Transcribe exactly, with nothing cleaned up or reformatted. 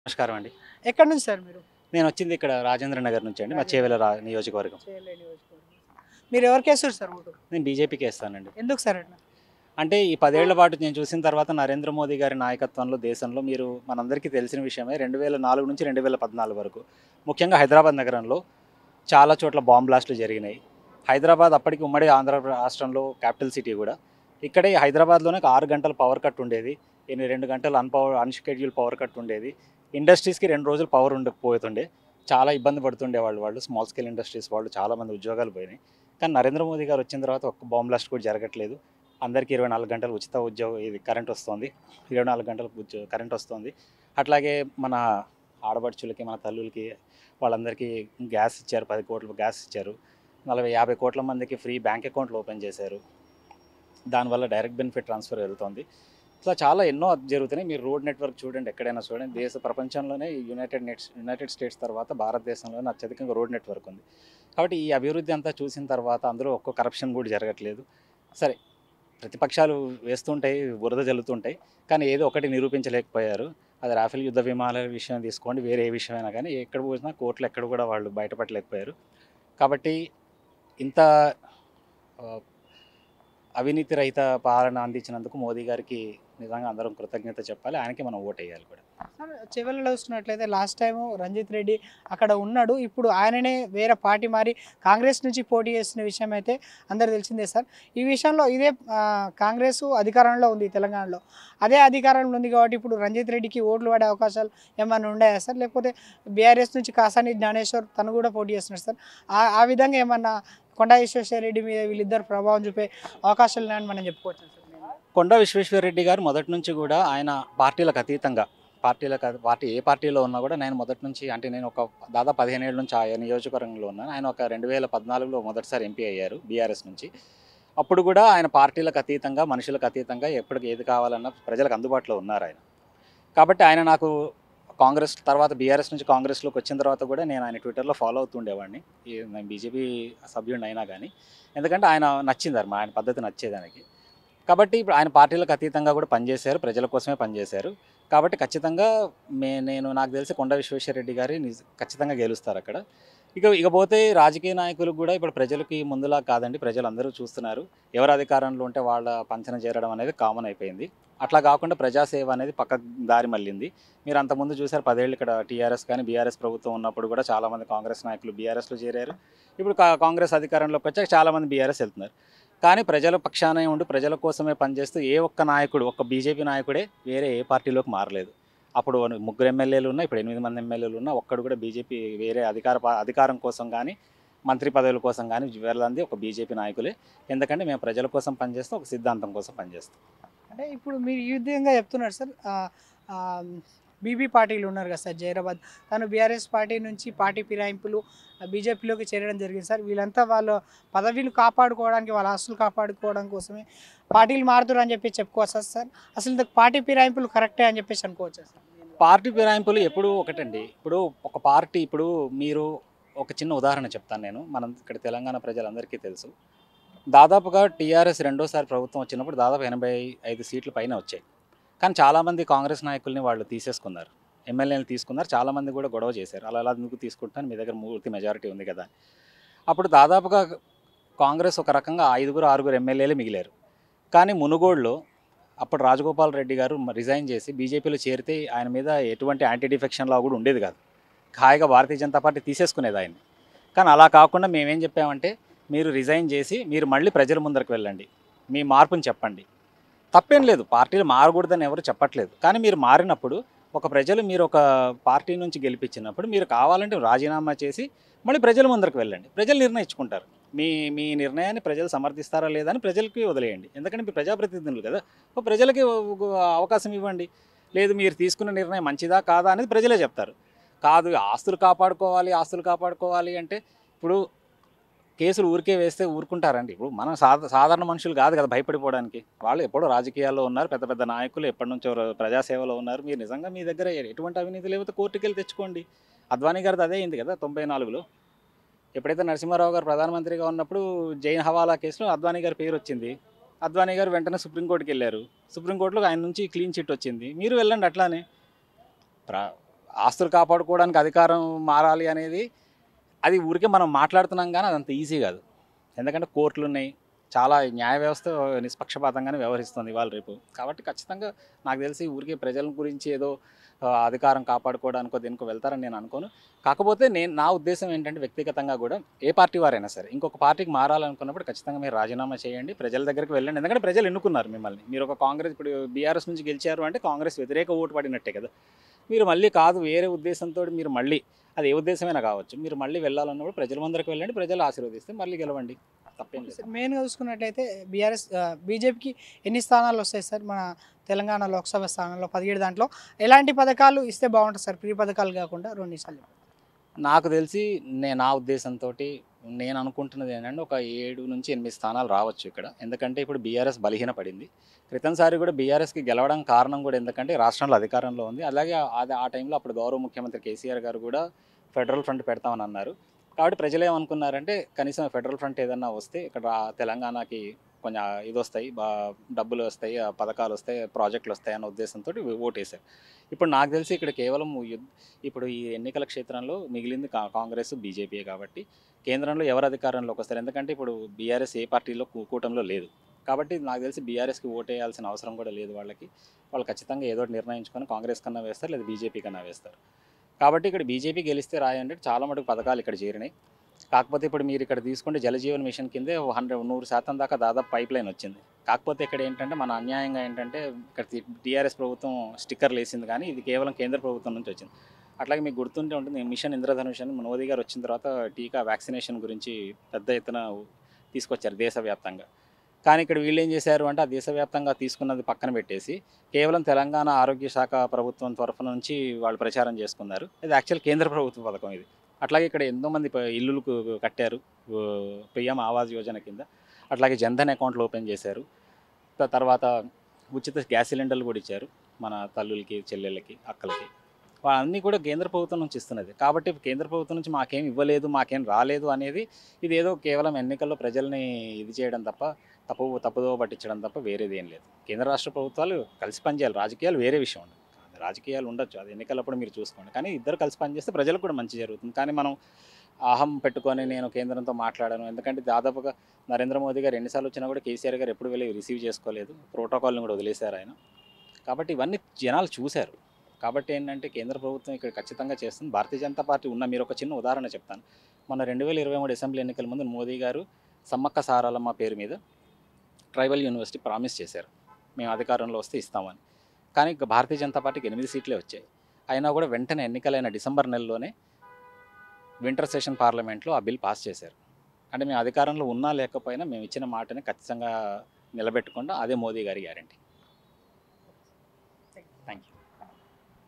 నమస్కారం అండి. ఎక్కడి నుంచి సార్ మీరు? నేను వచ్చింది ఇక్కడ రాజేంద్ర నగర్ నుంచి అండి. మా చేవెళ్ళ రా నియోజకవర్గం. చేయలే నియోజకవర్గం. మీరు ఎవరికేస్తారు సార్ ఓటు? నేను బీజేపీకే ఇస్తానండి. ఎందుకు సార్ అట్లా? అంటే ఈ పది ఏళ్ల పాటు నేను చూసిన తర్వాత నరేంద్ర మోదీ గారి నాయకత్వంలో దేశంలో మీరు మనందరికీ తెలిసిన విషయమే రెండు వేల నాలుగు నుంచి రెండు వేల పద్నాలుగు వరకు ముఖ్యంగా హైదరాబాద్ నగరంలో చాలా చోట్ల బాంబ్ బ్లాస్టులు జరిగినాయి. హైదరాబాద్ అప్పటికి ఉమ్మడి ఆంధ్ర రాష్ట్రంలో క్యాపిటల్ సిటీ కూడా. ఇక్కడే హైదరాబాద్లోనే ఒక ఆరు గంటల పవర్ కట్ ఉండేది. ఎన్ని రెండు గంటలు అన్‌పవర్ అన్‌షెడ్యూల్ పవర్ కట్ ఉండేది. ఇండస్ట్రీస్‌కి రెండు రోజులు పవర్ ఉండకపోతుండే. చాలా ఇబ్బంది పడుతుండేవాళ్ళు వాళ్ళు. స్మాల్ స్కేల్ ఇండస్ట్రీస్ వాళ్ళు చాలామంది ఉద్యోగాలు పోయినాయి. కానీ నరేంద్ర మోదీ గారు వచ్చిన తర్వాత ఒక్క బాంబ్ బ్లాస్ట్ కూడా జరగట్లేదు. అందరికీ ఇరవై నాలుగు గంటలు ఉచిత ఉద్యోగం ఇది కరెంట్ వస్తుంది. ఇరవై నాలుగు గంటలు ఉద్యో కరెంట్ వస్తుంది. అట్లాగే మన ఆడపడుచులకి, మన తల్లులకి వాళ్ళందరికీ గ్యాస్ ఇచ్చారు. పది కోట్ల గ్యాస్ ఇచ్చారు. నలభై యాభై కోట్ల మందికి ఫ్రీ బ్యాంక్ అకౌంట్లు ఓపెన్ చేశారు. దానివల్ల డైరెక్ట్ బెనిఫిట్ ట్రాన్స్ఫర్ వెళ్తుంది. ఇట్లా చాలా ఎన్నో జరుగుతున్నాయి. మీరు రోడ్ నెట్వర్క్ చూడండి, ఎక్కడైనా చూడండి. దేశ ప్రపంచంలోనే యునైటెడ్ నెట్స్ యునైటెడ్ స్టేట్స్ తర్వాత భారతదేశంలోనే అత్యధికంగా రోడ్ నెట్వర్క్ ఉంది. కాబట్టి ఈ అభివృద్ధి అంతా చూసిన తర్వాత అందులో ఒక్క కరప్షన్ కూడా జరగట్లేదు. సరే, ప్రతిపక్షాలు వేస్తుంటాయి, బురద జల్లుతుంటాయి. కానీ ఏదో ఒకటి నిరూపించలేకపోయారు. అది రాఫెల్ యుద్ధ విమానాల విషయం తీసుకోండి, వేరే ఏ విషయమైనా కానీ ఎక్కడ పోసినా కోర్టులు ఎక్కడ కూడా వాళ్ళు బయటపడలేకపోయారు. కాబట్టి ఇంత ఆ, అవినీతి రహిత పాలన అందించినందుకు మోదీ గారికి నిజంగా అందరం కృతజ్ఞత చెప్పాలి. ఆయనకి మనం ఓటు వేయాలి కూడా. సార్ చివరిలో చూసినట్లయితే లాస్ట్ టైము రంజిత్ రెడ్డి అక్కడ ఉన్నాడు. ఇప్పుడు ఆయననే వేరే పార్టీ మారి కాంగ్రెస్ నుంచి పోటీ చేస్తున్న విషయం అయితే అందరు తెలిసిందే సార్. ఈ విషయంలో ఇదే ఆ, కాంగ్రెస్ అధికారంలో ఉంది తెలంగాణలో. అదే అధికారంలో ఉంది కాబట్టి ఇప్పుడు రంజిత్ రెడ్డికి ఓట్లు పడే అవకాశాలు ఏమైనా ఉన్నాయా సార్? లేకపోతే బీఆర్ఎస్ నుంచి కాసాని జ్ఞానేశ్వర్ తను కూడా పోటీ చేస్తున్నాడు సార్. ఆ ఆ విధంగా ఏమన్నా కొండా విశ్వేశ్వరరెడ్డి మీద వీళ్ళిద్దరు ప్రభావం చూపే అవకాశాలు ఉన్నాయని మనం చెప్పుకోవచ్చు సార్. కొండా విశ్వేశ్వరరెడ్డి గారు మొదటి నుంచి కూడా ఆయన పార్టీలకు అతీతంగా పార్టీలకు అతీ- పార్టీ ఏ పార్టీలో ఉన్నా కూడా నేను మొదటి నుంచి అంటే నేను ఒక దాదాపు పదిహేను ఏళ్ళ నుంచి ఆ నియోజకవర్గంలో ఉన్నాను. ఆయన ఒక రెండు వేల పద్నాలుగులో మొదటిసారి ఎంపీ అయ్యారు బీఆర్ఎస్ నుంచి. అప్పుడు కూడా ఆయన పార్టీలకు అతీతంగా, మనుషులకు అతీతంగా ఎప్పటికి ఏది కావాలన్నా ప్రజలకు అందుబాటులో ఉన్నారు ఆయన. కాబట్టి ఆయన నాకు కాంగ్రెస్ తర్వాత బీఆర్ఎస్ నుంచి కాంగ్రెస్లోకి వచ్చిన తర్వాత కూడా నేను ఆయన ట్విట్టర్లో ఫాలో అవుతుండేవాడిని. ఈ నేను బీజేపీ సభ్యుడిని అయినా కానీ, ఎందుకంటే ఆయన నచ్చింది మా ఆయన పద్ధతి నచ్చేదానికి. కాబట్టి ఇప్పుడు ఆయన పార్టీలకు అతీతంగా కూడా పనిచేశారు, ప్రజల కోసమే పనిచేశారు. కాబట్టి ఖచ్చితంగా మే నేను నాకు తెలిసి కొండా విశ్వేశ్వరరెడ్డి గారి నిజ ఖచ్చితంగా గెలుస్తారు అక్కడ. ఇక ఇకపోతే రాజకీయ నాయకులకు కూడా ఇప్పుడు ప్రజలకి ముందులా కాదండి, ప్రజలు అందరూ చూస్తున్నారు. ఎవరు అధికారంలో ఉంటే వాళ్ళ పంచన చేరడం అనేది కామన్ అయిపోయింది. అట్లా కాకుండా ప్రజాసేవ అనేది పక్క దారి మళ్ళింది. మీరు అంతకుముందు చూసారు పదేళ్ళు ఇక్కడ టీఆర్ఎస్ కానీ బీఆర్ఎస్ ప్రభుత్వం ఉన్నప్పుడు కూడా చాలామంది కాంగ్రెస్ నాయకులు బీఆర్ఎస్లో చేరారు. ఇప్పుడు కా కాంగ్రెస్ అధికారంలోకి వచ్చాక చాలామంది బీఆర్ఎస్ వెళ్తున్నారు. కానీ ప్రజల పక్షానే ఉండి ప్రజల కోసమే పనిచేస్తూ ఏ ఒక్క నాయకుడు, ఒక్క బీజేపీ నాయకుడే వేరే ఏ పార్టీలోకి మారలేదు. అప్పుడు ముగ్గురు ఎమ్మెల్యేలు ఉన్నా, ఇప్పుడు ఎనిమిది మంది ఎమ్మెల్యేలు ఉన్నా, ఒక్కడు కూడా బీజేపీ వేరే అధికార పా- అధికారం కోసం కానీ మంత్రి పదవుల కోసం కానీ వెళ్ళంది ఒక బీజేపీ నాయకులే. ఎందుకంటే మేము ప్రజల కోసం పనిచేస్తాం, ఒక సిద్ధాంతం కోసం పనిచేస్తాం. అంటే ఇప్పుడు మీరు ఈ విధంగా చెప్తున్నారు సార్. బీబీ పార్టీలు ఉన్నారు కదా సార్, జైరాబాద్ తను బీఆర్ఎస్ పార్టీ నుంచి పార్టీ ఫిరాయింపులు బీజేపీలోకి చేరడం జరిగింది సార్. వీళ్ళంతా వాళ్ళ పదవిలు కాపాడుకోవడానికి, వాళ్ళ ఆస్తులు కాపాడుకోవడం కోసమే పార్టీలు మారుతారు అని చెప్పి చెప్పుకోవచ్చా సార్? అసలు ఇంత పార్టీ ఫిరాయింపులు కరెక్టే అని చెప్పేసి అనుకోవచ్చా సార్? పార్టీ ఫిరాయింపులు ఎప్పుడూ ఒకటండి. ఇప్పుడు ఒక పార్టీ ఇప్పుడు మీరు ఒక చిన్న ఉదాహరణ చెప్తాను నేను. మనం ఇక్కడ తెలంగాణ ప్రజలందరికీ తెలుసు. దాదాపుగా టీఆర్ఎస్ రెండోసారి ప్రభుత్వం వచ్చినప్పుడు దాదాపు ఎనభై ఐదు సీట్ల పైన వచ్చాయి. కానీ చాలామంది కాంగ్రెస్ నాయకుల్ని వాళ్ళు తీసేసుకున్నారు, ఎమ్మెల్యేలు తీసుకున్నారు. చాలామంది కూడా గొడవ చేశారు, అలా అలా ఎందుకు తీసుకుంటాను, మీ దగ్గర పూర్తి మెజారిటీ ఉంది కదా. అప్పుడు దాదాపుగా కాంగ్రెస్ ఒక రకంగా ఐదుగురు ఆరుగురు ఎమ్మెల్యేలు మిగిలారు. కానీ మునుగోడులో అప్పుడు రాజగోపాల్ రెడ్డి గారు రిజైన్ చేసి బీజేపీలో చేరితే ఆయన మీద ఎటువంటి యాంటీ డిఫెక్షన్ లా కూడా ఉండేది కాదు. హాయిగా భారతీయ జనతా పార్టీ తీసేసుకునేది ఆయన్ని. కానీ అలా కాకుండా మేమేం చెప్పామంటే, మీరు రిజైన్ చేసి మీరు మళ్ళీ ప్రజల ముందరకు వెళ్ళండి, మీ మార్పుని చెప్పండి. తప్పేం లేదు, పార్టీలు మారకూడదని ఎవరు చెప్పట్లేదు. కానీ మీరు మారినప్పుడు ఒక ప్రజలు మీరు ఒక పార్టీ నుంచి గెలిపించినప్పుడు మీరు కావాలంటే రాజీనామా చేసి మళ్ళీ ప్రజల ముందరకు వెళ్ళండి. ప్రజలు నిర్ణయించుకుంటారు. మీ మీ నిర్ణయాన్ని ప్రజలు సమర్థిస్తారా లేదా అని ప్రజలకి వదిలేయండి. ఎందుకంటే మీరు ప్రజాప్రతినిధులు కదా, ఓ ప్రజలకి ఒక అవకాశం ఇవ్వండి. లేదు మీరు తీసుకున్న నిర్ణయం మంచిదా కాదా అనేది ప్రజలే చెప్తారు. కాదు ఆస్తులు కాపాడుకోవాలి ఆస్తులు కాపాడుకోవాలి అంటే ఇప్పుడు కేసులు ఊరికే వేస్తే ఊరుకుంటారండి. ఇప్పుడు మనం సాధ సాధారణ మనుషులు కాదు కదా భయపడిపోవడానికి. వాళ్ళు ఎప్పుడో రాజకీయాల్లో ఉన్నారు, పెద్ద పెద్ద నాయకులు ఎప్పటి నుంచో ర- ప్రజాసేవలో ఉన్నారు. మీరు నిజంగా మీ దగ్గర ఎటువంటి అవినీతి లేకపోతే కోర్టుకి వెళ్ళి తెచ్చుకోండి. అద్వానీ గారిది అదే అయింది కదా తొంభై నాలుగులో. ఎప్పుడైతే నరసింహారావు గారు ప్రధానమంత్రిగా ఉన్నప్పుడు జైన్ హవాలా కేసులో అద్వానీ గారి పేరు వచ్చింది. అద్వానీ గారు వెంటనే సుప్రీంకోర్టుకి వెళ్ళారు. సుప్రీంకోర్టులో ఆయన నుంచి క్లీన్ చిట్ వచ్చింది. మీరు వెళ్ళండి అట్లానే. ప్ర ఆస్తులు కాపాడుకోవడానికి అధికారం మారాలి అనేది అది ఊరికే మనం మాట్లాడుతున్నాం కానీ అదంత ఈజీ కాదు. ఎందుకంటే కోర్టులు ఉన్నాయి, చాలా న్యాయ వ్యవస్థ నిష్పక్షపాతంగానే వ్యవహరిస్తుంది ఇవాళ రేపు. కాబట్టి ఖచ్చితంగా నాకు తెలిసి ఊరికే ప్రజల గురించి ఏదో ఆ, అధికారం కాపాడుకోవడానికో దేనికో వెళ్తారని నేను అనుకోను. కాకపోతే నేను నా ఉద్దేశం ఏంటంటే వ్యక్తిగతంగా కూడా ఏ పార్టీ వారైనా సరే ఇంకొక పార్టీకి మారాలనుకున్నప్పుడు ఖచ్చితంగా మీరు రాజీనామా చేయండి, ప్రజల దగ్గరికి వెళ్ళండి. ఎందుకంటే ప్రజలు ఎన్నుకున్నారు మిమ్మల్ని. మీరు ఒక కాంగ్రెస్ ఇప్పుడు బీఆర్ఎస్ నుంచి గెలిచారు అంటే కాంగ్రెస్ వ్యతిరేక ఓటు పడినట్టే కదా. మీరు మళ్ళీ కాదు వేరే ఉద్దేశంతో మీరు మళ్ళీ అది ఏ ఉద్దేశమైనా కావచ్చు, మీరు మళ్ళీ వెళ్ళాలన్నప్పుడు ప్రజల ముందరికి వెళ్ళండి, ప్రజలు ఆశీర్వదిస్తే మళ్ళీ గెలవండి, తప్పేం లేదు. మెయిన్గా చూసుకున్నట్లయితే బీఆర్ఎస్ బీజేపీకి ఎన్ని స్థానాలు వస్తాయి సార్ మన తెలంగాణ లోక్సభ స్థానంలో పదిహేడు దాంట్లో ఎలాంటి పథకాలు ఇస్తే బాగుంటుంది సార్, ప్రీ పథకాలు కాకుండా రెండు నిమిషాలు. నాకు తెలిసి నేను నా ఉద్దేశంతో నేను అనుకుంటున్నది ఏంటంటే ఒక ఏడు నుంచి ఎనిమిది స్థానాలు రావచ్చు ఇక్కడ. ఎందుకంటే ఇప్పుడు బీఆర్ఎస్ బలహీన పడింది. క్రితంసారి కూడా బీఆర్ఎస్కి గెలవడం కారణం కూడా ఎందుకంటే రాష్ట్రంలో అధికారంలో ఉంది. అలాగే అది ఆ టైంలో అప్పుడు గౌరవ ముఖ్యమంత్రి కేసీఆర్ గారు కూడా ఫెడరల్ ఫ్రంట్ పెడతామని అన్నారు. కాబట్టి ప్రజలు ఏమనుకున్నారంటే కనీసం ఫెడరల్ ఫ్రంట్ ఏదన్నా వస్తే ఇక్కడ రా- తెలంగాణకి కొంచెం ఇది వస్తాయి, బా డబ్బులు వస్తాయి, ఆ పథకాలు వస్తాయి, ప్రాజెక్టులు వస్తాయి అన్న ఉద్దేశంతో ఓటేశారు. ఇప్పుడు నాకు తెలిసి ఇక్కడ కేవలం యుద్ధ ఇప్పుడు ఈ ఎన్నికల క్షేత్రంలో మిగిలింది కా కాంగ్రెస్ బీజేపీయే. కాబట్టి కేంద్రంలో ఎవరు అధికారంలోకి వస్తారు, ఎందుకంటే ఇప్పుడు బీఆర్ఎస్ ఏ పార్టీలో కూ- కూటమిలో లేదు. కాబట్టి నాకు తెలిసి బీఆర్ఎస్కి ఓటేయాల్సిన అవసరం కూడా లేదు వాళ్ళకి. వాళ్ళు ఖచ్చితంగా ఏదో ఒకటి నిర్ణయించుకొని కాంగ్రెస్ కన్నా వేస్తారు, లేదా బీజేపీ కన్నా వేస్తారు. కాబట్టి ఇక్కడ బీజేపీ గెలిస్తే రాయంటే చాలా మటుకు పథకాలు ఇక్కడ చేరినాయి. కాకపోతే ఇప్పుడు మీరు ఇక్కడ తీసుకుంటే జలజీవన్ మిషన్ కిందే హండ్రెడ్ నూరు శాతం దాకా దాదాపు పైప్ లైన్ వచ్చింది. కాకపోతే ఇక్కడ ఏంటంటే మన అన్యాయంగా ఏంటంటే ఇక్కడ టీఆర్ఎస్ ప్రభుత్వం స్టిక్కర్లు వేసింది, కానీ ఇది కేవలం కేంద్ర ప్రభుత్వం నుంచి వచ్చింది. అట్లాగే మీకు గుర్తుంటే ఉంటుంది మిషన్ ఇంద్రధనుష్ అని మోదీ గారు వచ్చిన తర్వాత టీకా వ్యాక్సినేషన్ గురించి పెద్ద ఎత్తున తీసుకొచ్చారు దేశవ్యాప్తంగా. కానీ ఇక్కడ వీళ్ళు ఏం చేశారు అంటే ఆ దేశవ్యాప్తంగా తీసుకున్నది పక్కన పెట్టేసి కేవలం తెలంగాణ ఆరోగ్య శాఖ ప్రభుత్వం తరఫున నుంచి వాళ్ళు ప్రచారం చేసుకున్నారు. ఇది యాక్చువల్ కేంద్ర ప్రభుత్వ పథకం ఇది. అట్లాగే ఇక్కడ ఎంతోమంది ప- ఇల్లులు కు- కట్టారు ఓ, పిఎం ఆవాస్ యోజన కింద. అట్లాగే జన్ధన్ అకౌంట్లు ఓపెన్ చేశారు. త- తర్వాత ఉచిత గ్యాస్ సిలిండర్లు కూడా ఇచ్చారు మన తల్లులకి, చెల్లెళ్ళకి, అక్కలకి. అన్నీ కూడా కేంద్ర ప్రభుత్వం నుంచి ఇస్తున్నది. కాబట్టి కేంద్ర ప్రభుత్వం నుంచి మాకేం ఇవ్వలేదు, మాకేం రాలేదు అనేది ఇది ఏదో కేవలం ఎన్నికల్లో ప్రజల్ని ఇది చేయడం తప్ప, తప్పు తప్పుదో పట్టించడం తప్ప వేరేది ఏం లేదు. కేంద్ర రాష్ట్ర ప్రభుత్వాలు కలిసి పనిచేయాలి. రాజకీయాలు వేరే విషయం ఉండదు, రాజకీయాలు ఉండొచ్చు, అది ఎన్నికలప్పుడు మీరు చూసుకోండి. కానీ ఇద్దరు కలిసి పనిచేస్తే ప్రజలకు కూడా మంచి జరుగుతుంది. కానీ మనం అహం పెట్టుకొని నేను కేంద్రంతో మాట్లాడాను, ఎందుకంటే దాదాపుగా నరేంద్ర మోదీ గారు ఎన్నిసార్లు వచ్చినా కూడా కేసీఆర్ గారు ఎప్పుడు వెళ్ళి రిసీవ్ చేసుకోలేదు, ప్రోటోకాల్ని కూడా వదిలేశారు ఆయన. కాబట్టి ఇవన్నీ జనాలు చూశారు. కాబట్టి ఏంటంటే కేంద్ర ప్రభుత్వం ఇక్కడ ఖచ్చితంగా చేస్తుంది. భారతీయ జనతా పార్టీ ఉన్న మీరు ఒక చిన్న ఉదాహరణ చెప్తాను. మొన్న రెండు వేల ఇరవై మూడు అసెంబ్లీ ఎన్నికల ముందు మోదీ గారు సమ్మక్క సారాలమ్మ పేరు మీద ట్రైబల్ యూనివర్సిటీ ప్రామిస్ చేశారు, మేము అధికారంలో వస్తే ఇస్తామని. కానీ ఇక భారతీయ జనతా పార్టీకి ఎనిమిది సీట్లే వచ్చాయి. అయినా కూడా వెంటనే ఎన్నికలైన డిసెంబర్ నెలలోనే వింటర్ సెషన్ పార్లమెంట్లో ఆ బిల్ పాస్ చేశారు. అంటే మేము అధికారంలో ఉన్నా లేకపోయినా మేము ఇచ్చిన మాటని ఖచ్చితంగా నిలబెట్టుకుంటాం, అదే మోదీ గారి గ్యారంటీ.